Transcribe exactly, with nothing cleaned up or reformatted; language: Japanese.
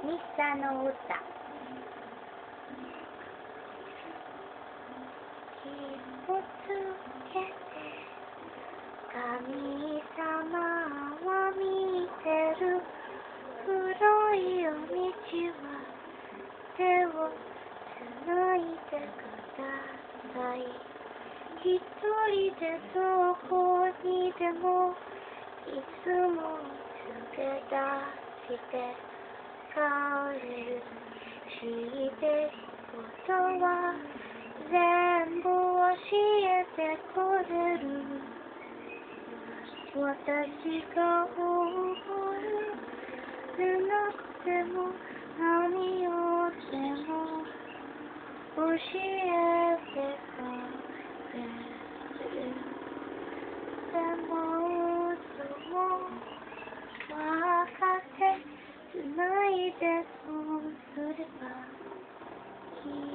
日茶の歌。気をつけて神様は見てる。黒い夜道は手をつないでください。一人でどこにでもいつも連れ出して帰る。知ってることは全部教えてくれる。私が覚えなくても何をでも教えてくれる。でも嘘も分かってつないでそうすればいい。